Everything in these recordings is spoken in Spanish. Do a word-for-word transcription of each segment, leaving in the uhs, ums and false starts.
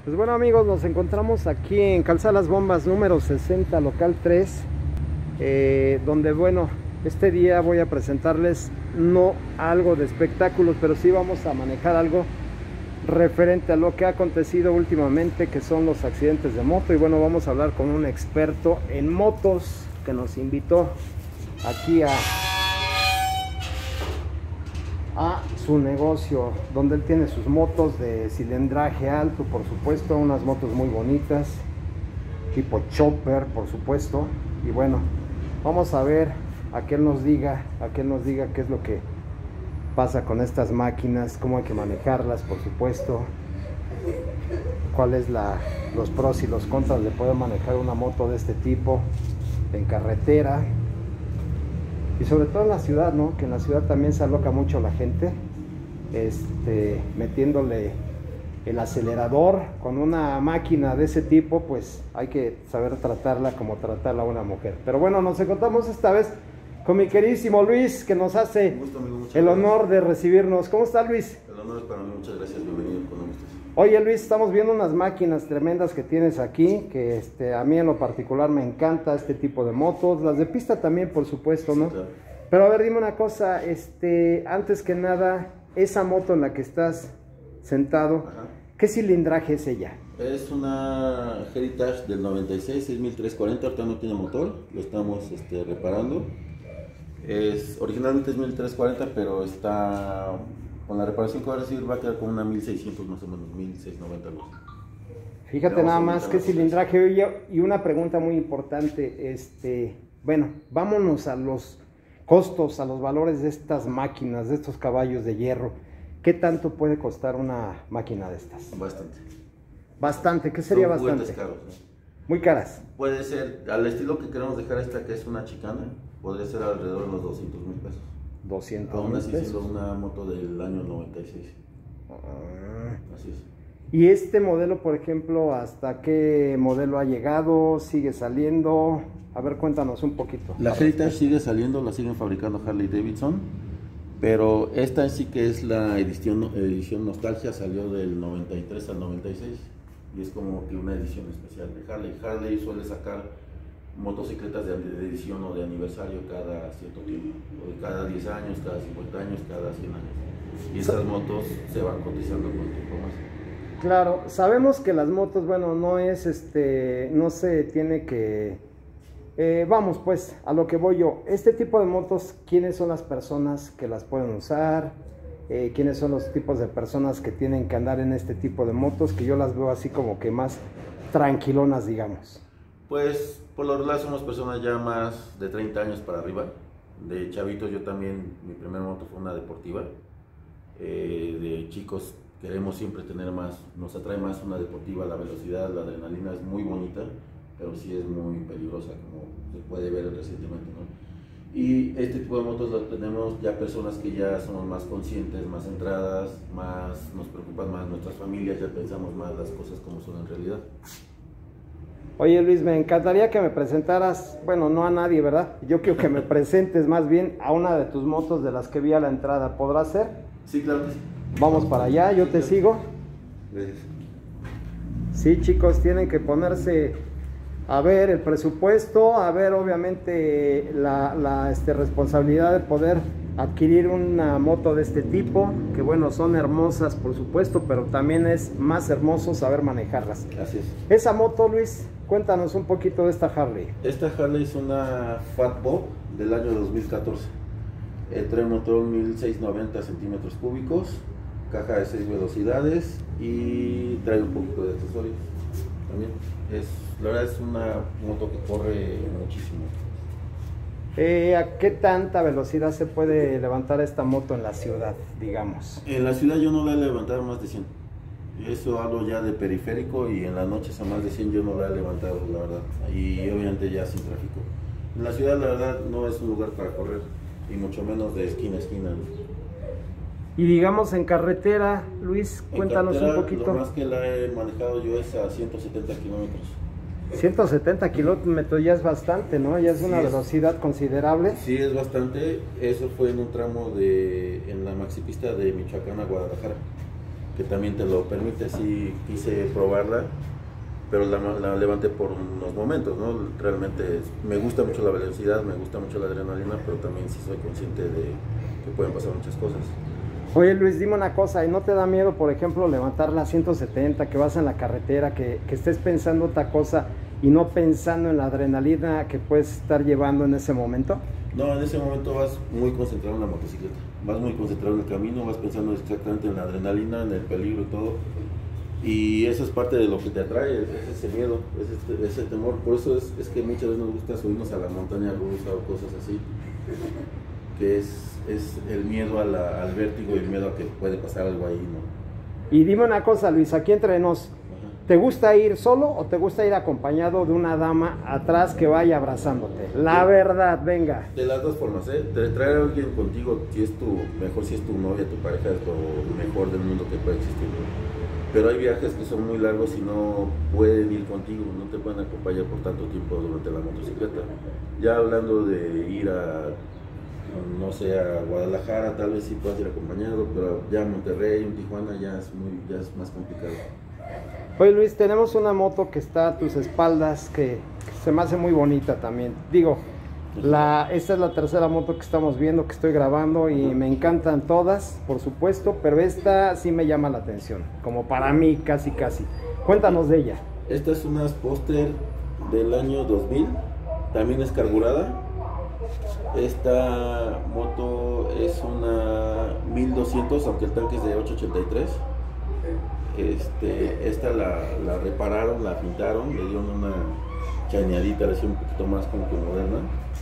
Pues bueno amigos, nos encontramos aquí en Calzada Las Bombas número sesenta, local tres, eh, donde bueno, este día voy a presentarles no algo de espectáculos, pero sí vamos a manejar algo referente a lo que ha acontecido últimamente, que son los accidentes de moto. Y bueno, vamos a hablar con un experto en motos que nos invitó aquí a, a su negocio, donde él tiene sus motos de cilindraje alto, por supuesto, unas motos muy bonitas, tipo chopper, por supuesto. Y bueno, vamos a ver a que él nos diga, a que él nos diga qué es lo que pasa con estas máquinas, cómo hay que manejarlas, por supuesto, cuál es la, los pros y los contras de poder manejar una moto de este tipo en carretera y sobre todo en la ciudad, ¿no? Que en la ciudad también se aloca mucho la gente, este, metiéndole el acelerador. Con una máquina de ese tipo, pues hay que saber tratarla como tratarla a una mujer. Pero bueno, nos encontramos esta vez con mi queridísimo Luis, que nos hace gusto, amigo, el honor de recibirnos. ¿Cómo está, Luis? El honor es para mí, muchas gracias, bienvenido con ustedes. Oye, Luis, estamos viendo unas máquinas tremendas que tienes aquí, que este, a mí en lo particular me encanta este tipo de motos, las de pista también, por supuesto, ¿no? Sí, claro. Pero a ver, dime una cosa, este, antes que nada, esa moto en la que estás sentado, ajá, ¿qué cilindraje es ella? Es una Heritage del noventa y seis, seis mil trescientos cuarenta, ahorita no tiene motor, lo estamos este, reparando. Es, originalmente es mil trescientos cuarenta, pero está con la reparación que va a recibir, va a quedar con una mil seiscientos más o menos, mil seiscientos noventa. Fíjate nada más qué cilindraje. Oye, y una pregunta muy importante, este, bueno, vámonos a los costos, a los valores de estas máquinas, de estos caballos de hierro. ¿Qué tanto puede costar una máquina de estas? Bastante. Bastante, ¿qué sería Son bastante? Caros, ¿no? Muy caras. Puede ser, al estilo que queremos dejar esta, que es una chicana, podría ser alrededor de los doscientos mil pesos. doscientos Aún mil así pesos. siendo una moto del año noventa y seis. Ah. Así es. ¿Y este modelo, por ejemplo, hasta qué modelo ha llegado? ¿Sigue saliendo? A ver, cuéntanos un poquito. La Heritage sigue saliendo, la siguen fabricando Harley Davidson, pero esta en sí, que es la edición, edición Nostalgia, salió del noventa y tres al noventa y seis y es como que una edición especial de Harley. Harley suele sacar motocicletas de, de edición o de aniversario cada cierto tiempo, o de cada diez años, cada cincuenta años, cada cien años, y estas motos se van cotizando con el tiempo más. Claro, sabemos que las motos, bueno, no es este, no se tiene que, eh, vamos pues, a lo que voy yo, este tipo de motos, ¿quiénes son las personas que las pueden usar? Eh, ¿Quiénes son los tipos de personas que tienen que andar en este tipo de motos? Que yo las veo así como que más tranquilonas, digamos. Pues, por lo regular somos personas ya más de treinta años para arriba. De chavitos yo también, mi primera moto fue una deportiva. Eh, de chicos queremos siempre tener más, nos atrae más una deportiva, la velocidad, la adrenalina es muy bonita, pero sí es muy peligrosa, como se puede ver recientemente, ¿no? Y este tipo de motos las tenemos ya personas que ya somos más conscientes, más centradas, más, nos preocupan más nuestras familias, ya pensamos más las cosas como son en realidad. Oye Luis, me encantaría que me presentaras, bueno, no a nadie, ¿verdad? Yo quiero que me presentes más bien a una de tus motos de las que vi a la entrada. ¿Podrá ser? Sí, claro que sí. Vamos para allá, yo te sigo. Gracias. Sí, chicos, tienen que ponerse a ver el presupuesto, a ver obviamente la, la este, responsabilidad de poder adquirir una moto de este tipo, que bueno, son hermosas por supuesto, pero también es más hermoso saber manejarlas. Así es. Esa moto, Luis, cuéntanos un poquito de esta Harley. Esta Harley es una Fatbob del año dos mil catorce. Eh, trae un motor mil seiscientos noventa centímetros cúbicos, caja de seis velocidades y trae un poquito de accesorios también. Es, la verdad es una moto que corre muchísimo. Eh, ¿A qué tanta velocidad se puede levantar esta moto en la ciudad, digamos? En la ciudad yo no la he levantado más de cien. Eso hablo ya de periférico, y en las noches a más de cien yo no la he levantado, la verdad. Y obviamente ya sin tráfico. En la ciudad la verdad no es un lugar para correr, y mucho menos de esquina a esquina, ¿no? Y digamos en carretera, Luis, cuéntanos en carretera, un poquito. Lo más que la he manejado yo es a ciento setenta kilómetros. ciento setenta kilómetros ya es bastante, ¿no? Ya es una sí, velocidad es, considerable. Sí, es bastante. Eso fue en un tramo de, en la maxipista de Michoacán a Guadalajara. que también te lo permite. Sí quise probarla, pero la, la levanté por unos momentos, ¿no? Realmente me gusta mucho la velocidad, me gusta mucho la adrenalina, pero también sí soy consciente de que pueden pasar muchas cosas. Oye Luis, dime una cosa, ¿y no te da miedo, por ejemplo, levantar la ciento setenta, que vas en la carretera, que, que estés pensando otra cosa y no pensando en la adrenalina que puedes estar llevando en ese momento? No, en ese momento vas muy concentrado en la motocicleta, vas muy concentrado en el camino, vas pensando exactamente en la adrenalina, en el peligro y todo. Y eso es parte de lo que te atrae, es ese miedo, es este, ese temor. Por eso es, es que muchas veces nos gusta subirnos a la montaña rusa o cosas así, que es, es el miedo a la, al vértigo y el miedo a que puede pasar algo ahí, ¿no? Y dime una cosa, Luis, aquí entre nos, ¿te gusta ir solo o te gusta ir acompañado de una dama atrás que vaya abrazándote? La Sí. verdad, venga. De las dos formas, ¿eh? Te traer a alguien contigo, si es tu, mejor si es tu novia, tu pareja, es lo mejor del mundo que puede existir, ¿no? Pero hay viajes que son muy largos y no pueden ir contigo, no te pueden acompañar por tanto tiempo durante la motocicleta. Ya hablando de ir a, no sé, a Guadalajara, tal vez sí puedas ir acompañado, pero ya a Monterrey, en Tijuana ya es, muy, ya es más complicado. Oye Luis, tenemos una moto que está a tus espaldas, que se me hace muy bonita también. Digo, la, esta es la tercera moto que estamos viendo, que estoy grabando y me encantan todas, por supuesto, pero esta sí me llama la atención, como para mí casi casi. Cuéntanos de ella. Esta es una Sposter del año dos mil, también es carburada. Esta moto es una mil doscientos, aunque el tanque es de ochocientos ochenta y tres. Este, esta la, la repararon, la pintaron, le dieron una chañadita, así un poquito más como que moderna.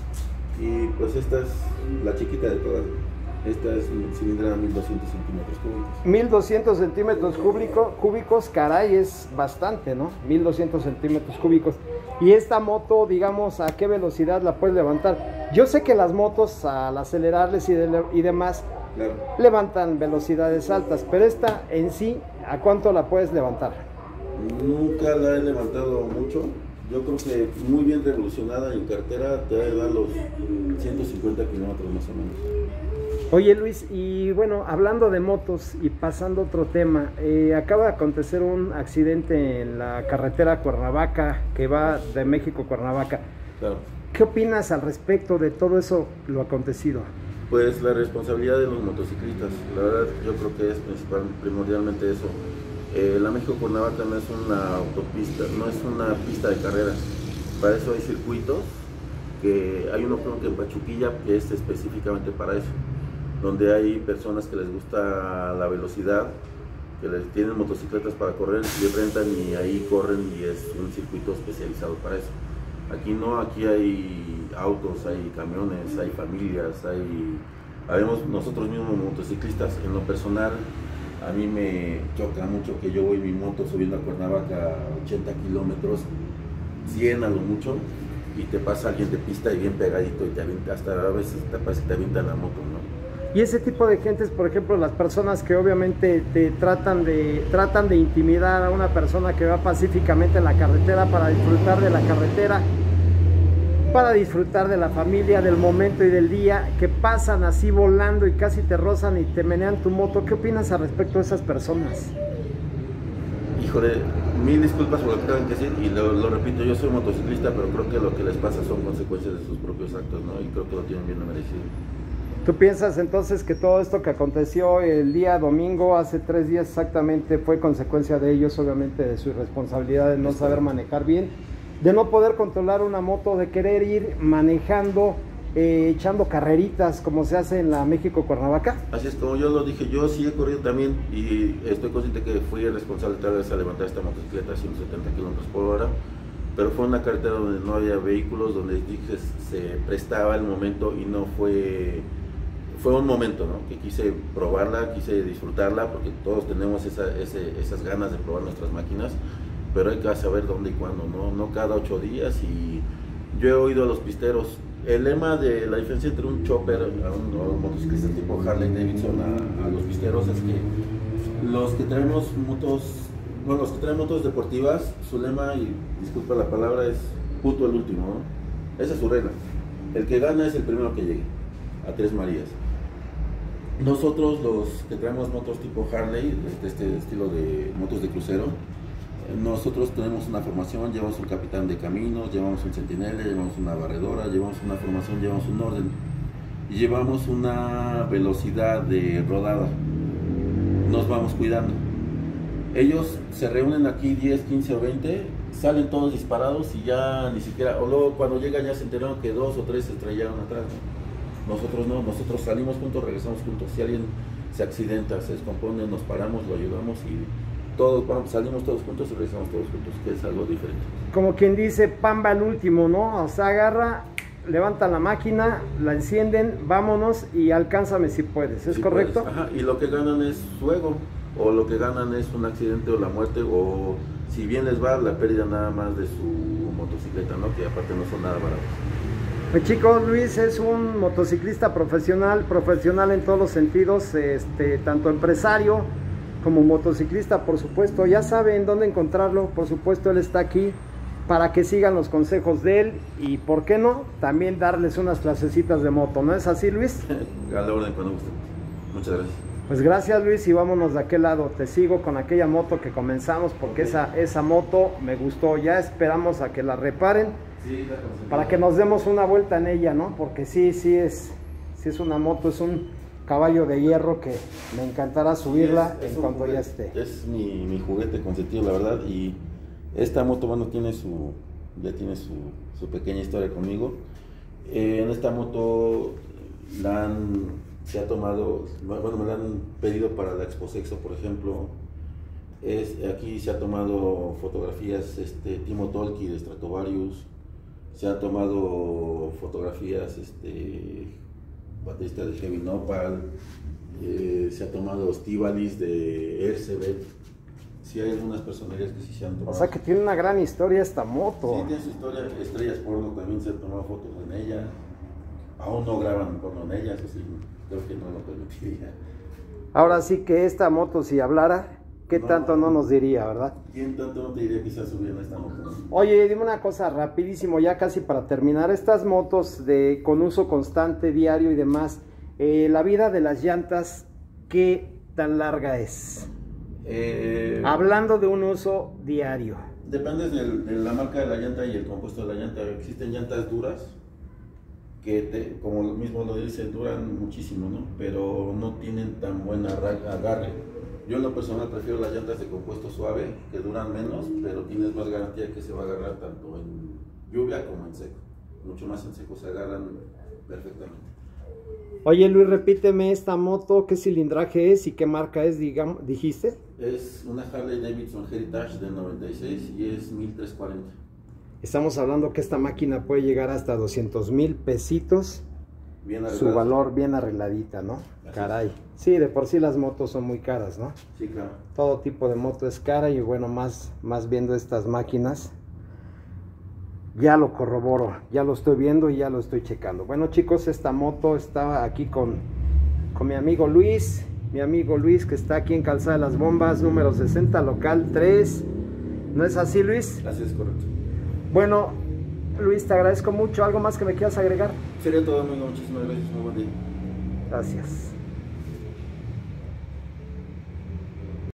Y pues esta es la chiquita de todas. Esta es una cilindrada mil doscientos centímetros cúbicos. mil doscientos centímetros cúbico, cúbicos, caray, es bastante, ¿no? mil doscientos centímetros cúbicos. Y esta moto, digamos, ¿a qué velocidad la puedes levantar? Yo sé que las motos, al acelerarles y, de, y demás, Claro. levantan velocidades altas, pero esta en sí, ¿a cuánto la puedes levantar? Nunca la he levantado mucho. Yo creo que muy bien revolucionada en cartera te va a dar los ciento cincuenta kilómetros más o menos. Oye Luis, y bueno, hablando de motos y pasando a otro tema, eh, acaba de acontecer un accidente en la carretera Cuernavaca, que va de México a Cuernavaca. Claro. ¿Qué opinas al respecto de todo eso, lo acontecido? Pues la responsabilidad de los motociclistas, la verdad yo creo que es principal, primordialmente eso. Eh, la México-Cuernavaca no es una autopista, no es una pista de carreras, para eso hay circuitos, que hay uno creo que en Pachuquilla que es específicamente para eso, donde hay personas que les gusta la velocidad, que les tienen motocicletas para correr y rentan y ahí corren y es un circuito especializado para eso. Aquí no, aquí hay autos, hay camiones, hay familias, hay, habemos nosotros mismos motociclistas. En lo personal, a mí me choca mucho que yo voy en mi moto subiendo a Cuernavaca a ochenta kilómetros, cien a lo mucho, y te pasa alguien de pista y bien pegadito y te avienta, hasta a veces te parece que te avienta la moto, ¿no? Y ese tipo de gentes, por ejemplo, las personas que obviamente te tratan de, tratan de intimidar a una persona que va pacíficamente en la carretera para disfrutar de la carretera, para disfrutar de la familia, del momento y del día, que pasan así volando y casi te rozan y te menean tu moto. ¿Qué opinas al respecto de esas personas? Híjole, mil disculpas por lo que tengan que decir y lo, lo repito, yo soy motociclista, pero creo que lo que les pasa son consecuencias de sus propios actos, ¿no? Y creo que lo tienen bien merecido. ¿Tú piensas entonces que todo esto que aconteció el día domingo, hace tres días exactamente, fue consecuencia de ellos, obviamente de su irresponsabilidad de no saber manejar bien, de no poder controlar una moto, de querer ir manejando, eh, echando carreritas como se hace en la México-Cuernavaca? Así es, como yo lo dije, yo sí he corrido también y estoy consciente que fui el responsable tal vez a levantar esta motocicleta a ciento setenta kilómetros por hora, pero fue una carretera donde no había vehículos, donde dije, se prestaba el momento y no fue... Fue un momento, ¿no? Que quise probarla, quise disfrutarla, porque todos tenemos esa, ese, esas ganas de probar nuestras máquinas, pero hay que saber dónde y cuándo, ¿no? No cada ocho días. Y yo he oído a los pisteros, el lema de la diferencia entre un chopper, a un, a un motociclista tipo Harley Davidson, a, a los pisteros, es que los que traemos motos, bueno, los que traen motos deportivas, su lema, y disculpa la palabra, es puto el último, ¿no? Esa es su regla. El que gana es el primero que llegue a Tres Marías. Nosotros los que traemos motos tipo Harley, de este estilo de motos de crucero, nosotros tenemos una formación, llevamos un capitán de caminos, llevamos un centinela, llevamos una barredora, llevamos una formación, llevamos un orden y llevamos una velocidad de rodada. Nos vamos cuidando. Ellos se reúnen aquí diez, quince o veinte, salen todos disparados y ya ni siquiera, o luego cuando llegan ya se enteraron que dos o tres se estrellaron atrás, ¿no? Nosotros no, nosotros salimos juntos, regresamos juntos. Si alguien se accidenta, se descompone, nos paramos, lo ayudamos y todos vamos, salimos todos juntos y regresamos todos juntos, que es algo diferente. Como quien dice, pamba al último, ¿no? O sea, agarra, levanta la máquina, la encienden, vámonos y alcánzame si puedes, ¿es si correcto? Puedes. Ajá, y lo que ganan es su ego, o lo que ganan es un accidente o la muerte, o si bien les va, la pérdida nada más de su motocicleta, ¿no? Que aparte no son nada baratos. Pues chicos, Luis es un motociclista profesional, profesional en todos los sentidos, este, tanto empresario como motociclista, por supuesto. Ya saben dónde encontrarlo, por supuesto, él está aquí para que sigan los consejos de él y, ¿por qué no?, también darles unas clasecitas de moto, ¿no es así, Luis? A la orden, cuando guste. Muchas gracias. Pues gracias, Luis, y vámonos de aquel lado. Te sigo con aquella moto que comenzamos porque okay. esa, esa moto me gustó. Ya esperamos a que la reparen. Sí, para que nos demos una vuelta en ella, ¿no? Porque sí, sí es, sí es una moto, es un caballo de hierro que me encantará subirla sí, es, es en cuanto juguete, ya esté. Es mi, mi juguete consentido, la verdad, y esta moto, bueno, tiene su, ya tiene su, su pequeña historia conmigo. Eh, en esta moto la han, se ha tomado, bueno, me la han pedido para la Expo Sexo, por ejemplo. Es, aquí se ha tomado fotografías, este, Timo Tolkki de Stratovarius. Se han tomado fotografías, este, baterista de Heavy Nopal, eh, se ha tomado Estivalis de Ercebet. Sí hay algunas personalidades que sí se han tomado. O sea que tiene una gran historia esta moto. Sí, tiene su historia. Estrellas porno también se han tomado fotos en ella. Aún no graban porno en ella, eso sí, creo que no lo permitiría. Ahora sí que esta moto, si hablara, ¿qué no, tanto no nos diría, verdad? ¿Quién tanto no te diría que se subieron a esta moto? Oye, dime una cosa rapidísimo, ya casi para terminar. Estas motos de con uso constante, diario y demás, eh, la vida de las llantas, ¿qué tan larga es? Eh, Hablando de un uso diario. Depende de, de la marca de la llanta y el compuesto de la llanta. Existen llantas duras, que te, como mismo lo dice, duran muchísimo, ¿no? Pero no tienen tan buen agarre. Yo en lo personal prefiero las llantas de compuesto suave, que duran menos, pero tienes más garantía que se va a agarrar tanto en lluvia como en seco. Mucho más en seco, se agarran perfectamente. Oye Luis, repíteme esta moto, ¿qué cilindraje es y qué marca es, digamos, dijiste? Es una Harley Davidson Heritage del noventa y seis y es mil trescientos cuarenta. Estamos hablando que esta máquina puede llegar hasta doscientos mil pesitos. Bien su valor bien arregladita, ¿no? Así Caray. Es. Sí, de por sí las motos son muy caras, ¿no? Sí, claro. Todo tipo de moto es cara y bueno, más, más viendo estas máquinas, ya lo corroboro, ya lo estoy viendo y ya lo estoy checando. Bueno chicos, esta moto está aquí con, con mi amigo Luis, mi amigo Luis que está aquí en Calzada de las Bombas, número sesenta, local tres. ¿No es así, Luis? Así es, correcto. Bueno, Luis, te agradezco mucho. ¿Algo más que me quieras agregar? Sería todo, amigo. Muchísimas gracias. Muy buen día. Gracias.